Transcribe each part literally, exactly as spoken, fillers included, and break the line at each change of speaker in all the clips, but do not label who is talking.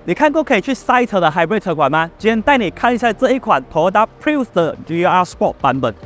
你看过可以去赛车的 Hybrid 车款吗？今天带你看一下这一款 Toyota Prius 的 G R Sport 版本。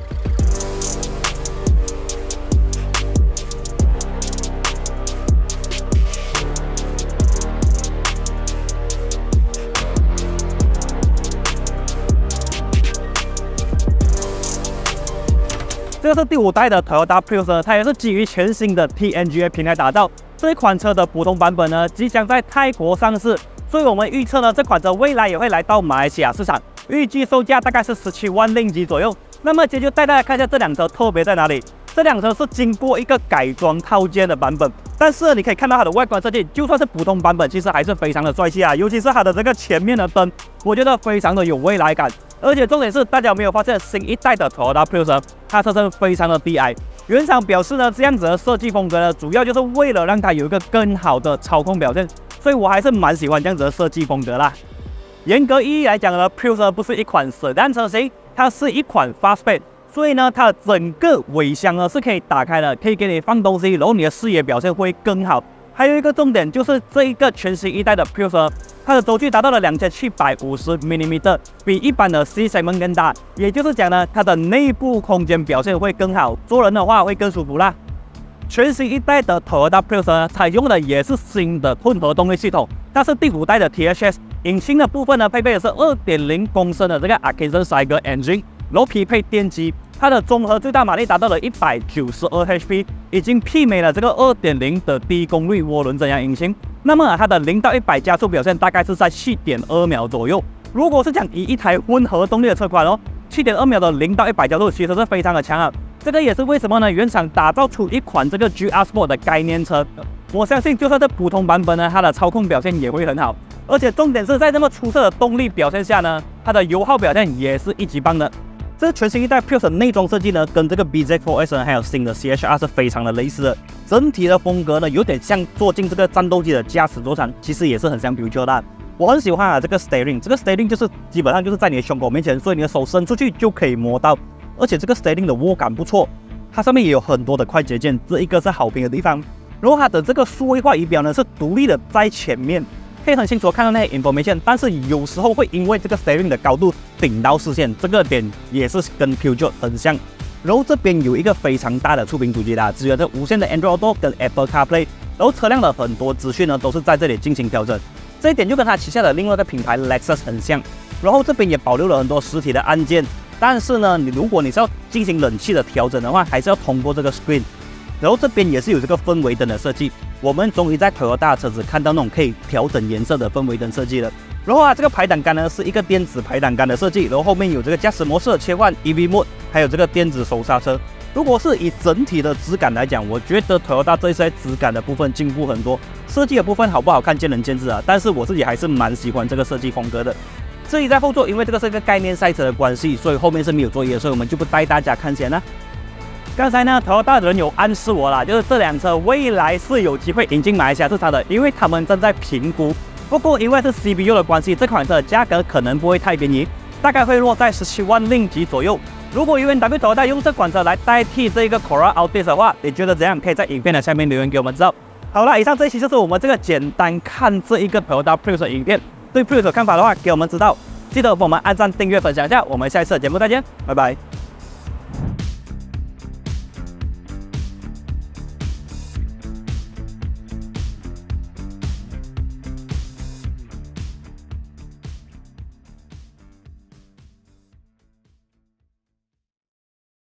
这个是第五代的 Toyota Prius， 它也是基于全新的 T N G A 平台打造。这一款车的普通版本呢，即将在泰国上市。 所以我们预测呢，这款车未来也会来到马来西亚市场，预计售价大概是十七万令吉左右。那么接着就带大家看一下这辆车特别在哪里。这辆车是经过一个改装套件的版本，但是你可以看到它的外观设计，就算是普通版本，其实还是非常的帅气啊。尤其是它的这个前面的灯，我觉得非常的有未来感。而且重点是，大家有没有发现新一代的 Toyota Prius 它车身非常的低矮？原厂表示呢，这样子的设计风格呢，主要就是为了让它有一个更好的操控表现。 所以我还是蛮喜欢这样子的设计风格啦。严格意义来讲呢 ，Prius 不是一款 sedan 车型，它是一款 fastback。所以呢，它的整个尾箱呢是可以打开的，可以给你放东西，然后你的视野表现会更好。还有一个重点就是这一个全新一代的 Prius， 它的轴距达到了两千七百五十 毫米， 比一般的 C segment 更大。也就是讲呢，它的内部空间表现会更好，坐人的话会更舒服啦。 全新一代的 Toyota Prius 呢，采用的也是新的混合动力系统，它是第五代的 T H S。引擎的部分呢，配备的是 二点零 公升的这个 Atkinson Tiger Engine， 然后匹配电机，它的综合最大马力达到了一百九十二 H P， 已经媲美了这个 二点零 的低功率涡轮增压引擎。那么它的零到一百加速表现大概是在 七点二秒左右。如果是讲以一台混合动力的车款哦 ，七点二秒的零到一百加速其实是非常的强啊。 这个也是为什么呢？原厂打造出一款这个 G R Sport 的概念车，我相信就算是普通版本呢，它的操控表现也会很好。而且重点是在这么出色的动力表现下呢，它的油耗表现也是一级棒的。这全新一代 Prius 的内装设计呢，跟这个 B Z 四 S 还有新的 C H R 是非常的类似的。整体的风格呢，有点像坐进这个战斗机的驾驶座舱，其实也是很像 Peugeot 的。我很喜欢啊，这个 steering， 这个 steering 就是基本上就是在你的胸口面前，所以你的手伸出去就可以摸到。 而且这个 steering 的握感不错，它上面也有很多的快捷键，这一个是好评的地方。然后它的这个数位化仪表呢是独立的在前面，可以很清楚看到那些 information， 但是有时候会因为这个 steering 的高度顶到视线，这个点也是跟 Peugeot 很像。然后这边有一个非常大的触屏主机啦，支援着无线的 Android Auto 跟 Apple CarPlay， 然后车辆的很多资讯呢都是在这里进行调整，这一点就跟它旗下的另外一个品牌 Lexus 很像。然后这边也保留了很多实体的按键。 但是呢，你如果你是要进行冷气的调整的话，还是要通过这个 screen。然后这边也是有这个氛围灯的设计，我们终于在 Toyota 车子看到那种可以调整颜色的氛围灯设计了。然后啊，这个排挡杆呢是一个电子排挡杆的设计，然后后面有这个驾驶模式的切换 E V mode， 还有这个电子手刹车。如果是以整体的质感来讲，我觉得 Toyota 这些质感的部分进步很多，设计的部分好不好看见仁见智啊。但是我自己还是蛮喜欢这个设计风格的。 至于在后座，因为这个是一个概念赛车的关系，所以后面是没有座椅的，所以我们就不带大家看先了。刚才呢 ，Toyota 的人有暗示我啦，就是这辆车未来是有机会引进马来西亚市场的，因为他们正在评估。不过因为是 C B U 的关系，这款车的价格可能不会太便宜，大概会落在十七万令吉左右。如果 U N W Toyota 用这款车来代替这个 Corolla Altis 的话，你觉得怎样？可以在影片的下面留言给我们知道。好了，以上这一期就是我们这个简单看这一个 Toyota Prius 的影片。 对 Prius 有看法的话，给我们知道，记得帮我们按赞、订阅、分享一下。我们下一次的节目再见，拜拜。